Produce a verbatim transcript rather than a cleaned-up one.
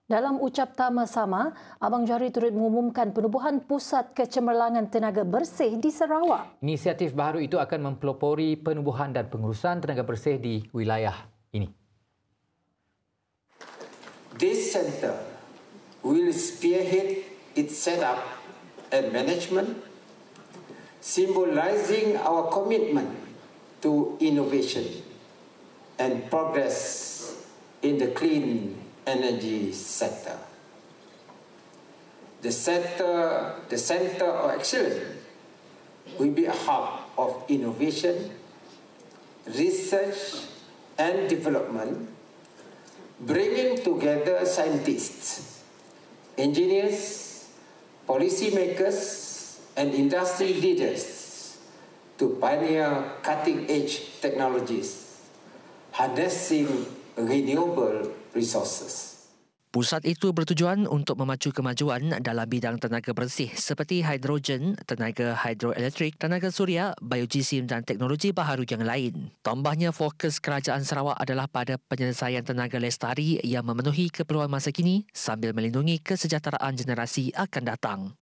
Dalam ucap tama sama, Abang Johari turut mengumumkan penubuhan Pusat Kecemerlangan Tenaga Bersih di Sarawak. Inisiatif baharu itu akan mempelopori penubuhan dan pengurusan tenaga bersih di wilayah ini. This centre will spearhead its setup and management, symbolising our commitment to innovation and progress in the clean energy sector. The sector, the Centre of Excellence will be a hub of innovation, research and development, bringing together scientists, engineers, policymakers and industry leaders to pioneer cutting-edge technologies, harnessing renewable resources. Pusat itu bertujuan untuk memacu kemajuan dalam bidang tenaga bersih seperti hidrogen, tenaga hidroelektrik, tenaga suria, biojisim dan teknologi baharu yang lain. Tambahnya, fokus kerajaan Sarawak adalah pada penyelesaian tenaga lestari yang memenuhi keperluan masa kini sambil melindungi kesejahteraan generasi akan datang.